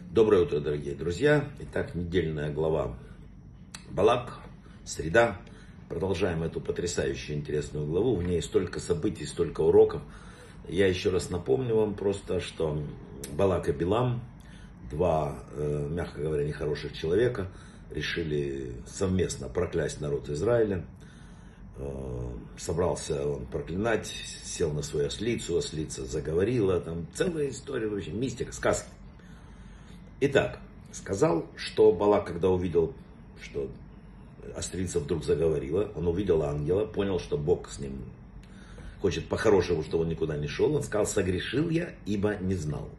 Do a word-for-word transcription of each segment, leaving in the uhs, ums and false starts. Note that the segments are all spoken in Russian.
Доброе утро, дорогие друзья. Итак, недельная глава Балак, среда. Продолжаем эту потрясающую интересную главу. В ней столько событий, столько уроков. Я еще раз напомню вам просто, что Балак и Билам, два, мягко говоря, нехороших человека, решили совместно проклясть народ Израиля. Собрался он проклинать, сел на свою ослицу, ослица заговорила, там целая история, вообще мистика, сказки. Итак, сказал, что Балак, когда увидел, что ослица вдруг заговорила, он увидел ангела, понял, что Бог с ним хочет по-хорошему, чтобы он никуда не шел, он сказал: согрешил я, ибо не знал.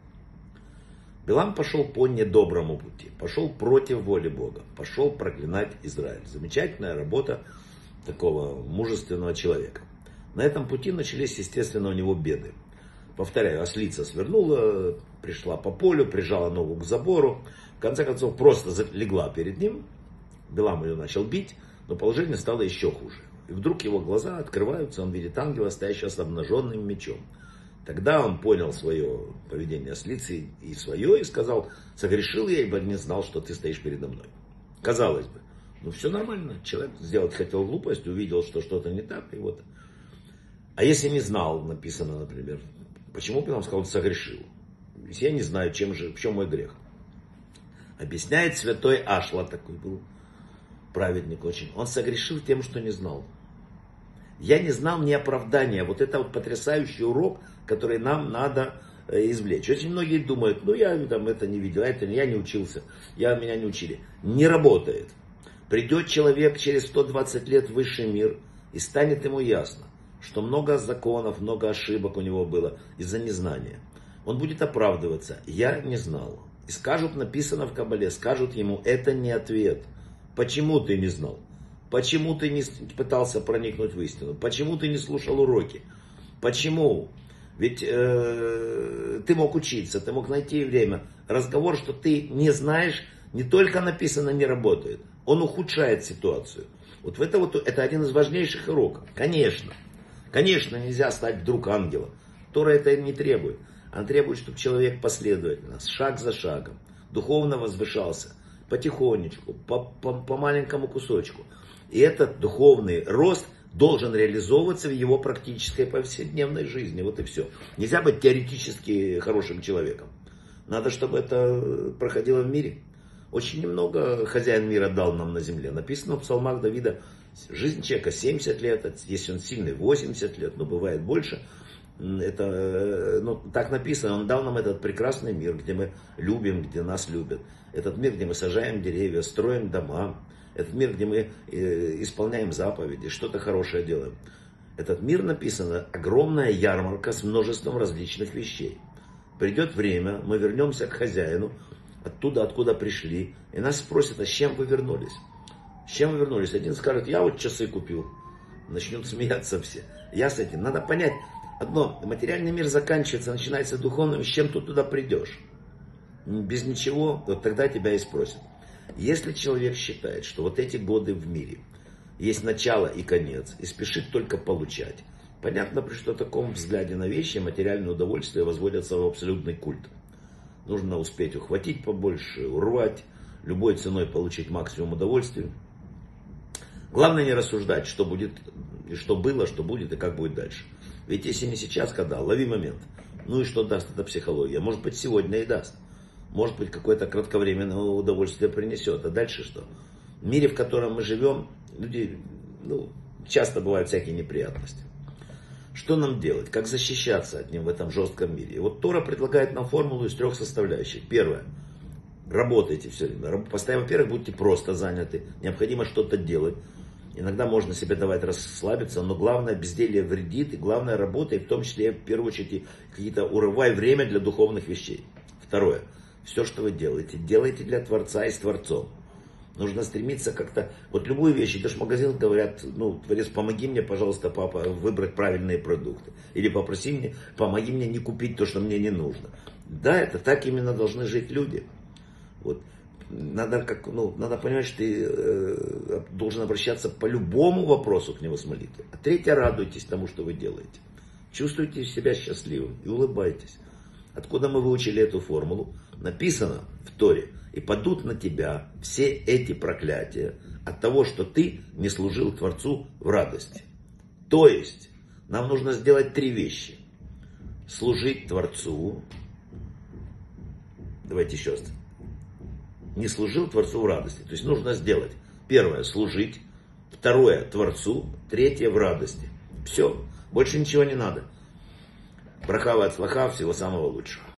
Билам пошел по недоброму пути, пошел против воли Бога, пошел проклинать Израиль. Замечательная работа такого мужественного человека. На этом пути начались, естественно, у него беды. Повторяю, ослица свернула, пришла по полю, прижала ногу к забору. В конце концов, просто легла перед ним. Билам ее начал бить, но положение стало еще хуже. И вдруг его глаза открываются, он видит ангела, стоящего с обнаженным мечом. Тогда он понял свое поведение ослицы и свое, и сказал: согрешил я, ибо не знал, что ты стоишь передо мной. Казалось бы, ну все нормально. Человек сделать хотел глупость, увидел, что что-то не так, и вот. А если не знал, написано, например, почему Билам сказал: согрешил? Если я не знаю, чем же, в чем мой грех. Объясняет святой Ашла, такой был праведник очень. Он согрешил тем, что не знал. Я не знал ни оправдания. Вот это вот потрясающий урок, который нам надо извлечь. Очень многие думают: ну я там это не видел, это я не учился, я, меня не учили. Не работает. Придет человек через сто двадцать лет в высший мир, и станет ему ясно, что много законов, много ошибок у него было из-за незнания. Он будет оправдываться: я не знал. И скажут, написано в Кабале, скажут ему: это не ответ. Почему ты не знал? Почему ты не пытался проникнуть в истину? Почему ты не слушал уроки? Почему? Ведь э, ты мог учиться, ты мог найти время. Разговор, что ты не знаешь, не только написано, не работает. Он ухудшает ситуацию. Вот в это вот, это один из важнейших уроков. Конечно, конечно, нельзя стать вдруг ангелом. Тора это не требует. Она требует, чтобы человек последовательно, шаг за шагом, духовно возвышался, потихонечку, по, по, по маленькому кусочку. И этот духовный рост должен реализовываться в его практической повседневной жизни. Вот и все. Нельзя быть теоретически хорошим человеком. Надо, чтобы это проходило в мире. Очень немного хозяин мира дал нам на земле. Написано в псалмах Давида: жизнь человека семьдесят лет, если он сильный, восемьдесят лет, но бывает больше. Это, ну, так написано, он дал нам этот прекрасный мир, где мы любим, где нас любят. Этот мир, где мы сажаем деревья, строим дома. Этот мир, где мы исполняем заповеди, что-то хорошее делаем. Этот мир, написано, огромная ярмарка с множеством различных вещей. Придет время, мы вернемся к хозяину, оттуда, откуда пришли, и нас спросят: а с чем вы вернулись? С чем вы вернулись? Один скажет: я вот часы купил. Начнут смеяться все. Я с этим. Надо понять одно: материальный мир заканчивается, начинается духовным, с чем ты туда придешь? Без ничего, вот тогда тебя и спросят. Если человек считает, что вот эти годы в мире есть начало и конец, и спешит только получать, понятно, при что таком взгляде на вещи материальные удовольствия возводятся в абсолютный культ. Нужно успеть ухватить побольше, урвать, любой ценой получить максимум удовольствия. Главное не рассуждать, что будет, и что было, что будет и как будет дальше. Ведь если не сейчас, когда, лови момент. Ну и что даст эта психология? Может быть, сегодня и даст. Может быть, какое-то кратковременное удовольствие принесет. А дальше что? В мире, в котором мы живем, люди, ну, часто бывают всякие неприятности. Что нам делать? Как защищаться от них в этом жестком мире? И вот Тора предлагает нам формулу из трех составляющих. Первое. Работайте все время. Постоянно, во-первых, будьте просто заняты. Необходимо что-то делать. Иногда можно себе давать расслабиться, но главное, безделье вредит. И главное, работай, в том числе, в первую очередь, какие-то урывай время для духовных вещей. Второе. Все, что вы делаете, делайте для Творца и с Творцом. Нужно стремиться как-то, вот любую вещь, идешь в магазин, говорят: ну, Творец, помоги мне, пожалуйста, папа, выбрать правильные продукты. Или попроси мне, помоги мне не купить то, что мне не нужно. Да, это так именно должны жить люди. Вот. Надо, как, ну, надо понимать, что ты э, должен обращаться по любому вопросу к нему с молитвой. А третье, радуйтесь тому, что вы делаете. Чувствуйте себя счастливым и улыбайтесь. Откуда мы выучили эту формулу? Написано в Торе. И падут на тебя все эти проклятия от того, что ты не служил Творцу в радости. То есть, нам нужно сделать три вещи. Служить Творцу. Давайте еще раз. Не служил Творцу в радости. То есть, нужно сделать. Первое, служить. Второе, Творцу. Третье, в радости. Все. Больше ничего не надо. Браха ва ацлаха, всего самого лучшего.